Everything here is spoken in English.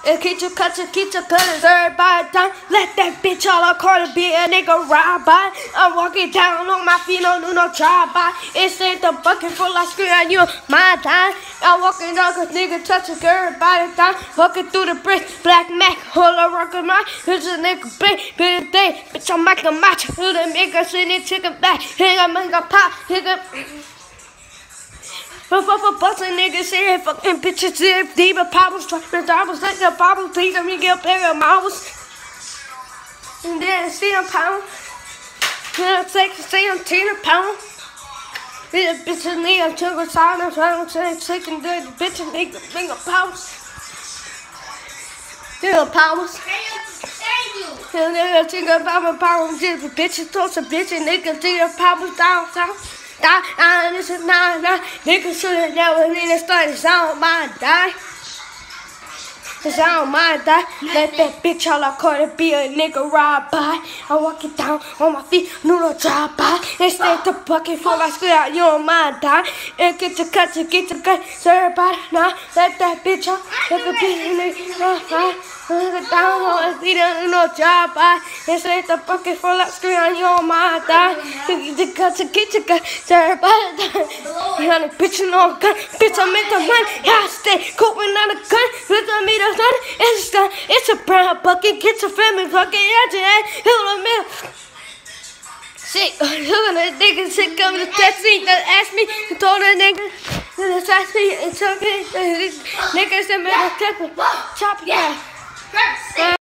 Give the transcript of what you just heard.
And keep your cutters, everybody down. Let that bitch all I call it be a nigga ride by. I'm walking down on my feet, no do no drive by. It's in the bucket full of screw and you my time. I'm walking down cause nigga touching everybody down. Walking through the bricks, black Mac, hold on, rockin' my. Here's a nigga big day. Bitch, I'm making a match. Who the nigga sitting chicken back? Nigga make a pop, nigga. Bustin' niggas here, fucking bitches here, diva powers, dropping doubles, let the bobbles, please let me get a pair of marbles. And then see them pound. Then take see them 10 pound. These bitches need a sugar side, I'm trying to say chicken dirty bitches need to bring a powers. They're powers. And then think about power, bitches, toss a bitch, and niggas see the powers down south. This is not niggas should have never need to start. It's on my die. It's on my die. Let that bitch all I call it be a nigga ride by. I'm walking down on my feet, no drive by. Instead the bucket for my square, you on my die. And get your cut, so everybody now. Let that bitch all, let the bitch nigga down on his feet, no drive by. Instead the bucket for my square, you on my die. Get your cut, so everybody down. Bitch, no gun, bitch, I'm in the money. I stay cooking on a gun, with the meter. It's done. It's a brown bucket. Get your family bucket. Shit, look at that nigga. Shit coming to test me. Ask me. Told that nigga. Ask me. And took it. Nigga said, man, chop it.